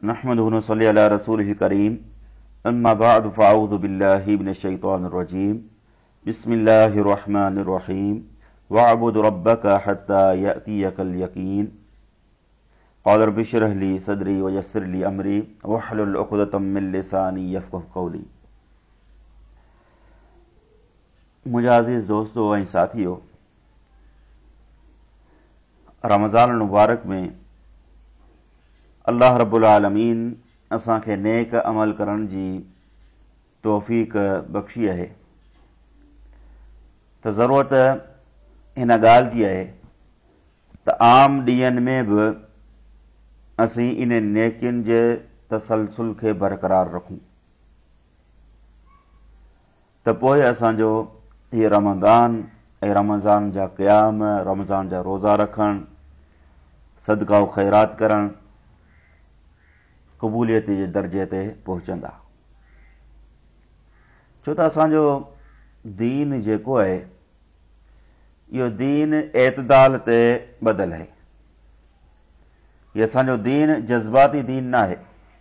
नहमदुहु व नसल्ली अला रसूलिल करीम अम्मा बअद फ़अऊज़ु बिल्लाहि मिनश शैतानिर रजीम बिस्मिल्लाहिर रहमानिर रहीम वअबुद रब्बक हत्ता यअतियकल यकीन क़ाल रब्बि इश्रह ली सदरी व यस्सिर ली अमरी वहलुल उक़दतम मिन लिसानी यफ़क़हू क़ौली। मुंहिंजा अज़ीज़ दोस्तों ऐं साथियो, रमज़ान मुबारक में अल्लाह रब्बुल आलमीन असांखे नेक अमल करण जी तौफ़ीक़ बख़्शी आहे। त ज़रूरत हिन ॻाल्हि जी आहे त आम ॾींहंनि में बि असीं इन नेकियुनि जे तसलसुल खे बरक़रार रखूं, त पोइ असांजो हीअ रमज़ान ऐं रमज़ान जा क़याम, रमज़ान जा रोज़ा रखणु, सदका व ख़ैरात करणु क़बूलियत जे दर्जे ते पहुचंदा। छो त असांजो दीन जेको आहे इहो दीन एतदाल ते ॿधल आहे। इहो असांजो दीन जज़्बाती दीन न आहे।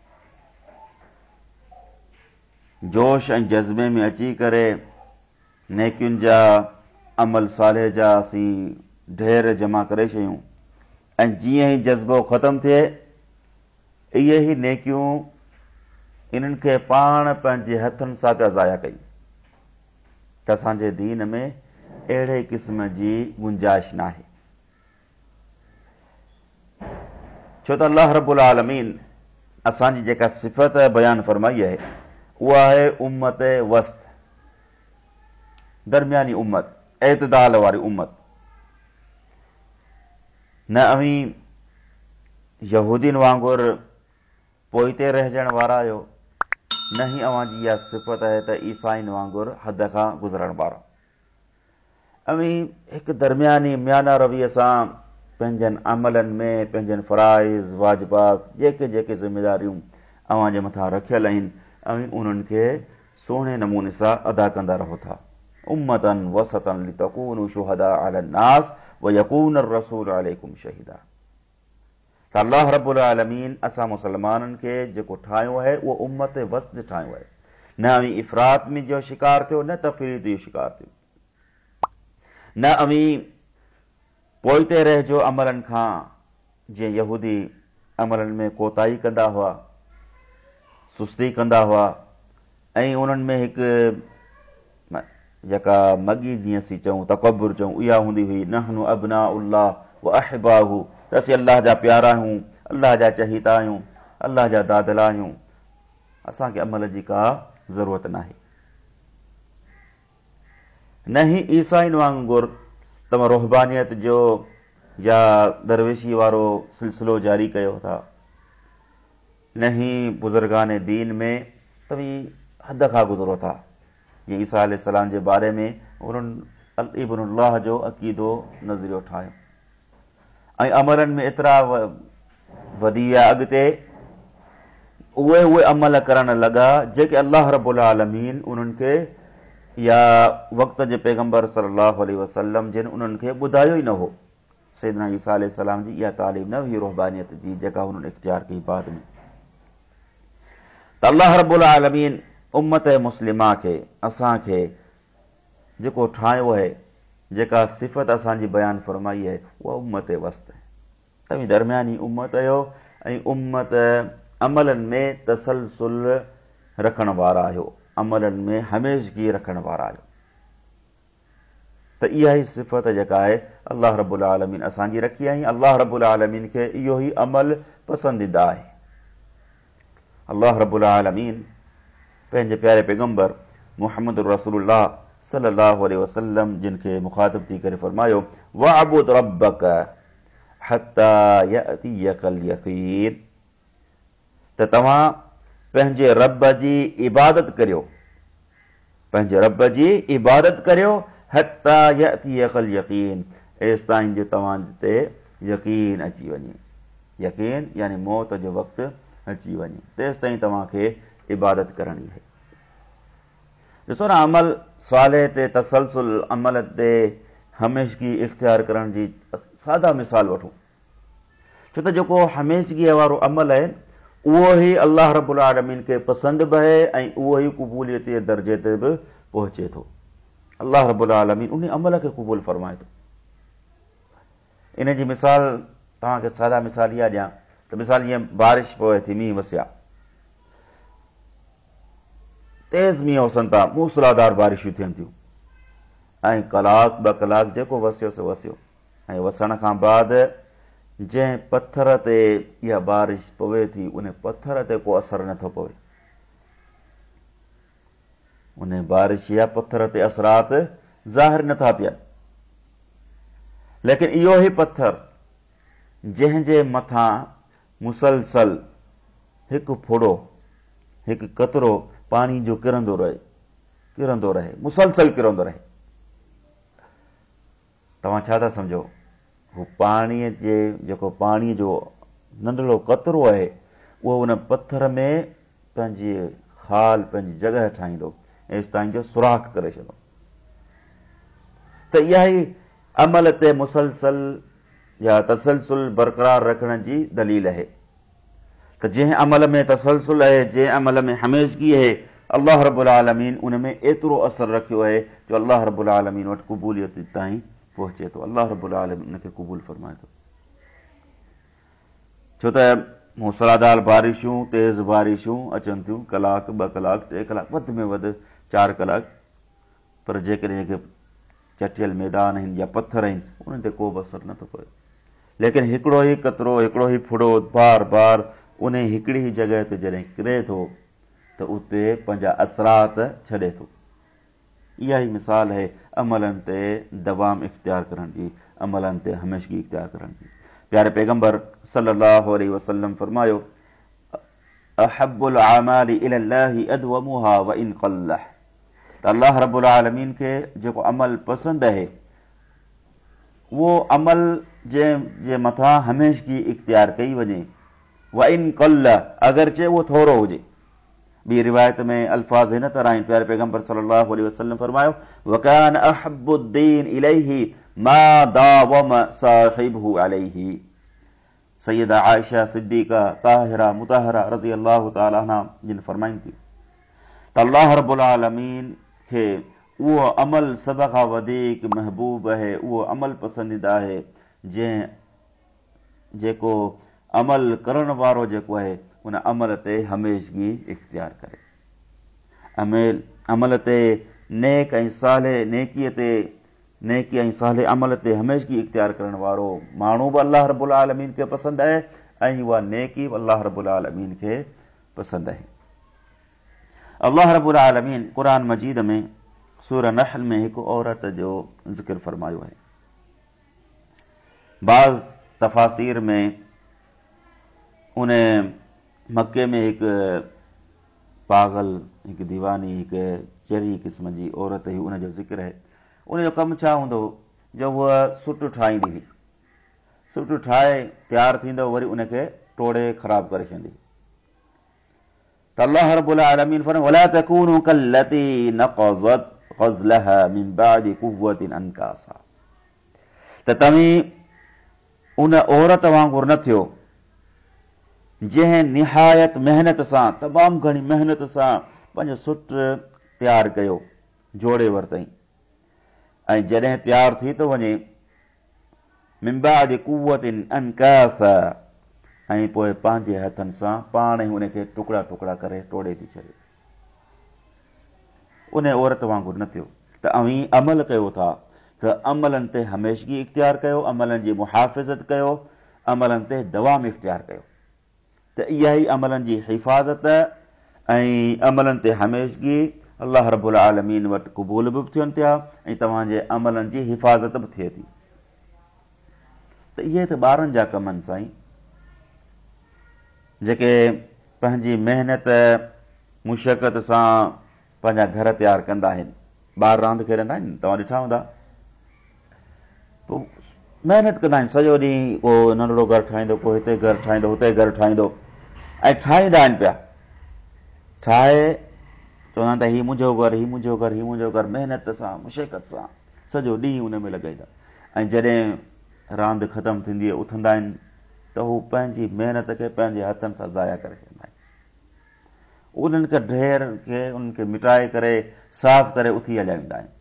जोश ऐं जज़्बे में अची करे नेकियुनि जा, अमल साले जा असीं ढेर जमा करे शयूं ऐं जीअं ई जज़्बो ख़तमु थिए इहे ई नेकियूं इन्हनि खे पाण पंहिंजे हथनि सां पिया ज़ाया कयूं। त असांजे दीन में अहिड़े क़िस्म जी गुंजाइश न आहे। छो त अल्लाह रब्बुल आलमीन असांजी जेका सिफ़त बयानु फरमाई आहे उहा आहे उम्मत वस्त, दरमियानी उम्मत, एतदाल वारी उम्मत। न अवीं यहूदीन वांगुरु पोइते रहिजण वारा आहियो, न ही अव्हां जी इहा सिफ़त आहे त ईसाइन वांगुरु हद खां गुज़रण वारा। अवीं हिकु दरमियानी म्याना रवीअ सां पंहिंजनि अमलनि में, पंहिंजनि फ़राइज़ वाजिबात जेके जेके ज़िमेदारियूं अव्हां जे मथां रखियल आहिनि अवीं उन्हनि खे सुहिणे नमूने सां अदा कंदा रहो था। उम्मतन वसतन लितकूनू शुहदा अलन नास व यकून रसूल अलैकुम शहीदा। त अल्लाह रब्बुल आलमीन असां मुसलमाननि खे जेको ठाहियो आहे उहो उम्मत वस्त ठाहियो आहे। न अवीं इफ़रात में जो शिकार थियो, न तफ़रीत जो शिकार थियो, न अवीं पोइते रहिजो अमलनि खां, जीअं यहूदी अमलनि में कोताही कंदा हुआ, सुस्ती कंदा हुआ ऐं उन्हनि में हिकु जेका मगी जीअं असीं चऊं, तकब्बुर चऊं, इहा हूंदी हुई। नहनु अब्नाउल्लाह व अहिबाहु, त असीं अल्लाह जा प्यारा आहियूं, अल्लाह जा चहीता आहियूं, अल्लाह जा दादला आहियूं, असांखे अमल जी का ज़रूरत नाहे। न ही ईसाइन वांगुरु तव्हां रुहबानियत जो या दरवेशी वारो सिलसिलो जारी कयो था, न ही बुज़ुर्गान दीन में तव्हीं हद खां गुज़रो था। जीअं ईसा अलैहिस्सलाम जे बारे में उन्हनि इब्नुल्लाह जो अक़ीदो नज़रियो ठाहियो ऐं अमलनि में एतिरा वधी विया अॻिते, उहे अमल करण लॻा जेके अल्लाह रब्बुल आलमीन उन्हनि खे या वक़्त जे पैगंबर सल्लल्लाहु अलैहि वसल्लम जिन उन्हनि खे ॿुधायो ई न हो। सैयदना ईसा अलैहिस्सलाम जी इहा तालीम न हुई रुहबानियत जी जेका हुननि इख्तियार कई बाद में। त अल्लाह रब्बुल आलमीन उम्मत मुस्लिमा खे, असांखे जेको ठाहियो आहे, जेका सिफ़त असांजी बयानु फरमाई आहे उहा उम्मत वस्त आहे। तव्हीं दरमियानी उम्मत आहियो ऐं उम्मत अमलनि में तसलसुल रखण वारा आहियो, अमलनि में हमेशगी रखण वारा आहियो। त इहा ई सिफ़त जेका आहे अल्लाह रब्बुल आलमीन असांजी रखी आहे। अल्लाह रब्बुल आलमीन खे इहो ई अमल पसंदीदा आहे। अल्लाह रब्बुल आलमीन पंहिंजे प्यारे पैगंबर मुहम्मद रसूलुल्लाह सल्लल्लाहु अलैहि वसल्लम जिन खे मुखातिब थी करे फरमायो वअबुद रब्बक हत्ता यअतियकल यकीन, त तव्हां पंहिंजे रब जी इबादत करियो, पंहिंजे रब जी इबादत करियो हत्ता यअतियकल यकीन, एसि ताईं जो तव्हां ते यकीन अची वञे। यकीन यानी मौत जो वक़्तु अची वञे, तेसि ताईं तव्हांखे इबादत करणी आहे। ॾिसो न, अमल साले ते तसलसुल, अमल ते हमेशगी इख़्तियार करण जी सादा मिसाल वठूं। छो त जेको हमेशगीअ वारो अमल आहे उहो ई अल्लाह रब्बुल आलमीन खे पसंदि बि आहे ऐं उहो ई क़बूलियत जे दर्जे ते बि पहुचे थो। अल्लाह रब्बुल आलमीन उन अमल खे क़बूल फरमाए थो। इन जी मिसाल तव्हांखे सादा मिसाल इहा ॾियां त मिसाल जीअं बारिश पवे थी, मींहुं वसिया, तेज़ मींहं वसनि था, मूसलाधार बारिशूं थियनि थियूं ऐं कलाक ॿ कलाक जेको वसियो सो वसियो, ऐं वसण खां बाद जंहिं पथर ते इहा बारिश पवे थी उन पथर ते को असरु नथो पवे, उन बारिश या पथर ते असरात ज़ाहिर नथा थियनि। लेकिन इहो ई पथर जंहिंजे मथां मुसलसल हिकु फुड़ो, हिकु कतरो पाणी जो किरंदो रहे, मुसलसल किरंदो रहे, तव्हां छा था सम्झो? हू पाणीअ जे जेको पाणीअ जो नंढड़ो कतरो आहे उहो उन पथर में पंहिंजी खाल, पंहिंजी जॻह ठाहींदो, एसि ताईं जो सुराख करे छॾो। त इहा ई अमल ते मुसलसल या तसलसल बरक़रार रखण जी दलील आहे त जंहिं अमल में तसलसल आहे, जंहिं अमल में हमेशगी आहे, अल्लाह रब्बुल आलमीन उन में एतिरो असरु रखियो आहे जो अल्लाह रब्बुल आलमीन वटि क़बूलियत ताईं पहुचे थो। अल्लाह रब्बुल आलमीन उनखे क़बूल फरमाए थो। छो त मूसलाधार बारिशूं, तेज़ बारिशूं अचनि थियूं, कलाक ॿ कलाक 3 कलाक, वधि में वधि 4 कलाक, पर जेकॾहिं जेके चटियल मैदान आहिनि या पथर आहिनि उन्हनि ते को बि असरु नथो पए। लेकिन हिकिड़ो ई कतरो, हिकिड़ो ई फुड़ो बार बार उन हिकिड़ी ई जॻह ते जॾहिं किरे थो त उते पंहिंजा असरात छॾे थो। इहा ई मिसाल आहे अमलनि ते दवाम इख्तियार करण जी, अमलनि ते हमेशगी इख्तियार करण जी। प्यारे पैगंबर सल्लल्लाहु अलैहि वसल्लम फरमायो, अहब्बुल आमालि इलल्लाहि अदवमुहा व इन क़ल्लह, त अल्लाह रब्बुल आलमीन खे जेको अमल पसंदि आहे उहो अमल जंहिंजे मथां हमेशगी इख्तियार कई वञे, व इन क़ल्लह, अगरचे उहो थोरो हुजे। ॿी रिवायत में अल्फाज़ हिन तरह आहिनि, प्यारे पैगंबर सल्लल्लाहु अलैहि वसल्लम फरमायो, वकान अहब्बुद्दीन इलैहि मा दावम साहिबहु अलैहि। सैयदा आयशा सिद्दीका ताहिरा मुताहरा रज़ी अल्लाह तआला अन्हा जिन फरमाइनि थी त अल्लाह रब्बुल आलमीन खे उहो अमल सभ खां वधीक महबूब आहे, उहो अमल पसंदीदा आहे जेको अमल करण वारो जेको आहे उन अमल ते हमेशगी इख्तियार करे। अमल ते नेक ऐं साले नेकी ऐं साले अमल ते हमेशगी इख्तियार करण वारो माण्हू बि अल्लाह रब्बुल आलमीन खे पसंदि आहे ऐं उहा नेकी बि अल्लाह रब्बुल आलमीन खे पसंदि आहे। अल्लाह रब्बुल आलमीन क़ुरान मजीद में सूरह नहल में हिकु औरत जो ज़िक्र फरमायो आहे। बाज़ तफ़ासीर में उन मके में हिकु पागल, हिकु दीवानी, हिकु चेरी क़िस्म जी औरत हुई, उनजो ज़िक्र आहे। उनजो कमु छा हूंदो जो उहा सुट ठाहींदी हुई, सुट ठाहे तयारु थींदो वरी उनखे टोड़े ख़राबु करे छॾींदी। त अल्लाह रब्बुल आलमीन फरमाए, वला तकूनू कल्लती नक़ज़त ग़ज़लहा मिन बादि क़ुव्वतिन अनकासा, त तव्हीं उन औरत वांगुरु न थियो जंहिं निहायत महिनत सां, तमामु घणी महिनत सां पंहिंजो सुट तयारु कयो, जोड़े वरितईं, ऐं जॾहिं तयारु थी थो वञे मिन बादि क़ुव्वतिन अनकासा, ऐं पोइ पंहिंजे हथनि सां पाण ई उनखे टुकड़ा टुकड़ा करे टोड़े थी छॾे। उन औरत वांगुरु न थियो। त अवीं अमल कयो था त अमलनि ते हमेशगी इख्तियार कयो, अमलनि जी मुहाफ़िज़त कयो, अमलनि ते दवाम इख्तियार कयो, त इहा ई अमलनि जी हिफ़ाज़त ऐं अमलनि ते हमेशगी अल्लाह रब्बुल आलमीन वटि क़बूल बि थियनि थिया ऐं तव्हांजे अमलनि जी हिफ़ाज़त बि थिए थी। त इहे त ॿारनि जा कम आहिनि साईं, जेके पंहिंजी महिनत मुशक़त सां पंहिंजा घर तयारु कंदा आहिनि। ॿार रांदि खेॾंदा आहिनि, तव्हां ॾिठा हूंदा, पोइ महिनत कंदा आहिनि सॼो ॾींहुं, को नंढड़ो घरु ठाहींदो, को हिते घरु ठाहींदो, हुते घरु ठाहींदो, ऐं ठाहींदा आहिनि पिया, ठाहे चवंदा आहिनि त हीउ मुंहिंजो घरु, हीउ मुंहिंजो घरु, हीउ मुंहिंजो घरु, महिनत सां मुशक़त सां सॼो ॾींहुं उन में लॻाईंदा। ऐं जॾहिं रांदि ख़तमु थींदी आहे उथंदा आहिनि त हू पंहिंजी महिनत खे पंहिंजे हथनि सां ज़ाया करे छॾींदा आहिनि। उन्हनि खे ढेर खे उन्हनि खे मिटाए करे साफ़ करे उथी हलाईंदा आहिनि।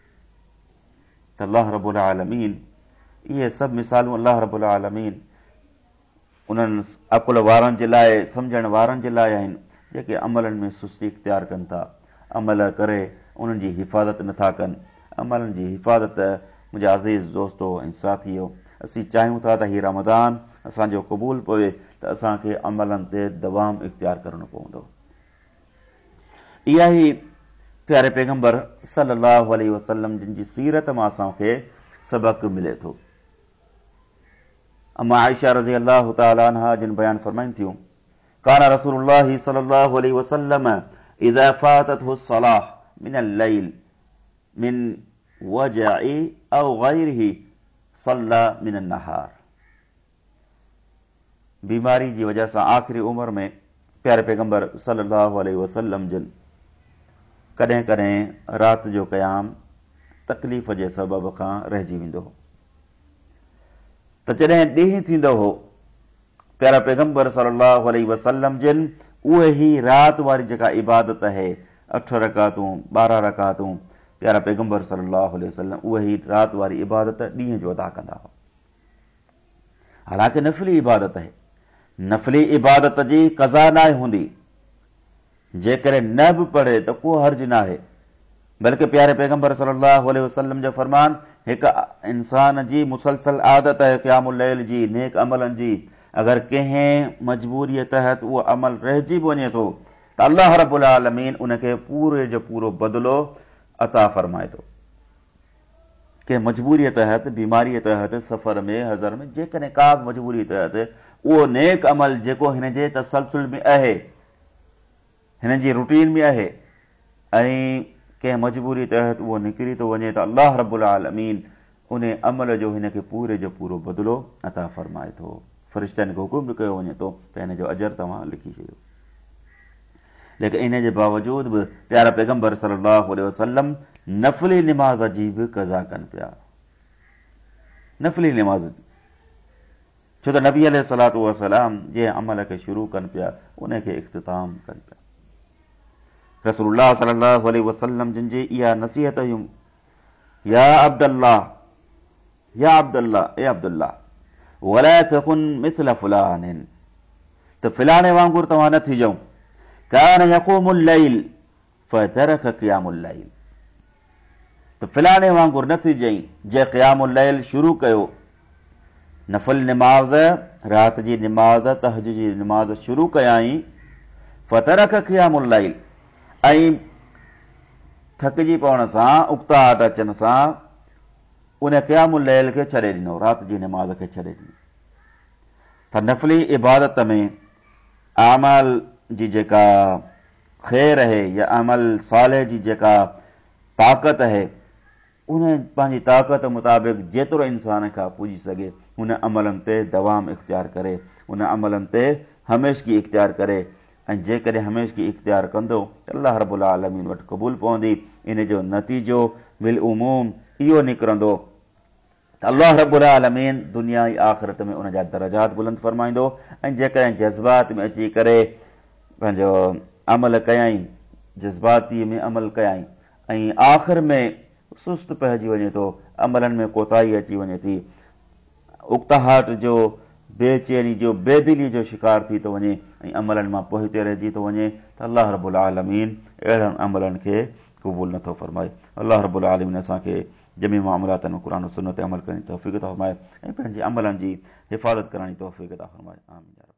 त अल्लाह रब्बुल आलमीन, इहे सभु मिसालूं अल्लाह रब्बुल आलमीन उन्हनि अकुल वारनि जे लाइ, सम्झण वारनि जे लाइ आहिनि, जेके अमलनि में सुस्ती इख्तियार कनि था, अमल करे उन्हनि जी हिफ़ाज़त नथा कनि। अमलनि जी हिफ़ाज़त, मुंहिंजा अज़ीज़ दोस्तो ऐं साथियो, असीं चाहियूं था त हीउ रमज़ान असांजो क़बूल पवे, त असांखे अमलनि ते दवाम इख्तियार करणो पवंदो। इहा ई प्यारे पैगंबर सल्लल्लाहु अलैहि वसल्लम जिन जी सीरत मां असांखे सबक़ मिले थो। अम्मा आयशा रज़ी अल्लाह तआला अन्हा जिन बयान फरमाइनि थियूं, काना रसूलुल्लाह सल्लल्लाहु अलैहि वसल्लम इज़ा फाततहु सलाह मिनल लैल मिन वजअ औ गैरिही सल्ला मिनन नहार। बीमारी जी वजह सां आख़िरी उमिरि में प्यारे पैगंबर सल्लल्लाहु अलैहि वसल्लम जिन कॾहिं कॾहिं राति जो क़याम तकलीफ़ जे सबब खां रहिजी वेंदो हो। त जॾहिं ॾींहुं थींदो हो, प्यारा पैगंबर सल्लल्लाहु अलैहि वसल्लम जिन उहे ई राति वारी जेका इबादत आहे, 8 रकातूं 12 रकातूं, प्यारा पैगंबर सल्लल्लाहु अलैहि वसल्लम उहे ई राति वारी इबादत ॾींहं जो अदा कंदा हुआ। हालांकि नफ़िली इबादत आहे, नफ़िली इबादत जी क़ज़ा न हूंदी, जेकॾहिं न बि पढ़े त को हर्ज न आहे। बल्कि प्यारे पैगंबर सल्लल्लाहु अलैहि वसल्लम जो फरमान, हिकु इंसान जी मुसलसल आदत आहे क़यामुल लैल जी, नेक अमलनि जी। अगरि कंहिं मजबूरीअ तहत उहो अमल रहिजी बि वञे थो त अल्लाह रब्बुल आलमीन उनखे पूरे जो पूरो बदिलो अता फरमाए थो। कंहिं मजबूरीअ तहत, बीमारीअ तहत, सफ़र में, हज़र में, जेकॾहिं का बि मजबूरी तहत उहो नेक अमल जेको हिन जे तसलसुल में आहे, हिन जी रूटीन में आहे, ऐं कंहिं मजबूरी तहत उहो निकिरी थो वञे त अल्लाह रब्बुल आलमीन उन अमल जो हिन खे पूरे जो पूरो बदिलो अता फरमाए थो। फ़रिश्तनि खे हुकुम बि कयो वञे थो त हिन जो अजर तव्हां लिखी छॾियो। लेकिन इन जे बावजूद बि प्यारा पैगंबर सल्लल्लाहु अलैहि वसल्लम नफ़िली निमाज़ जी बि क़ज़ा कनि पिया। नफ़िली निमाज़ जी, छो त नबी अलैहिस्सलातु वस्सलाम जंहिं अमल खे शुरू कनि पिया उनखे इख़्तिताम कनि पिया। रसूलुल्लाह सल्लल्लाहु अलैहि वसल्लम जिन जी इहा नसीहत हुयूं, या अब्दुल्लाह, या अब्दुल्लाह, ए अब्दुल्लाह, वला तकुन मिथल फुलानिन, त फिलाने वांगुरु तव्हां न थी जाओ। कान यक़ूमुल लैल फतरक क़ियामुल लैल, त फिलाने वांगुरु न थी जाई जंहिं क़ियामुल लैल शुरू कयो, नफ़िल निमाज़, राति जी निमाज़, तहज्जुद जी निमाज़ शुरू कयाई, फतरक क़ियामुल लैल, ऐं थकिजी पवण सां, उकताहट अचण सां उन क़ियामुल लैल खे छॾे ॾिनो, राति जी निमाज़ खे छॾे ॾिनो। त नफ़िली इबादत में अमल जी जेका ख़ैर आहे या अमल सालिह जी जेका ताक़त आहे, उन पंहिंजी ताक़त मुताबिक़ जेतिरो इंसान खां पुॼी सघे हुन अमलनि ते दवाम इख़्तियार करे, उन अमलनि ते हमेशगी इख़्तियार करे। ऐं जेकॾहिं हमेशगी इख़्तियार कंदो त अल्लाह रब्बुल आलमीन वटि क़बूल पवंदी। इन जो नतीजो बिल उमूम इहो निकिरंदो त अल्लाह रब्बुल आलमीन दुनिया ऐं आख़िरत में उन जा दरजात बुलंद फरमाईंदो। ऐं जेकॾहिं जज़्बात में अची करे पंहिंजो अमल कयई, जज़्बाती में अमल कयई, ऐं आख़िर में सुस्त पइजी वञे थो, अमलनि में कोताही अची वञे थी, उकताहट जो, बेचैनी जो, बेदिली जो शिकार थी थो वञे ऐं अमलनि मां पोइते रहिजी थो वञे, त अल्लाह रब्बुल आलमीन अहिड़नि अमलनि खे क़बूल नथो फरमाए। अल्लाह रब्बुल आलमीन असांखे जमी मामलातनि में क़ुरान सुन्नत अमल करण जी तौफ़ीक़ अता फरमाए ऐं पंहिंजे अमलनि जी हिफ़ाज़त करण जी तौफ़ीक़ अता फरमाए। आमीन।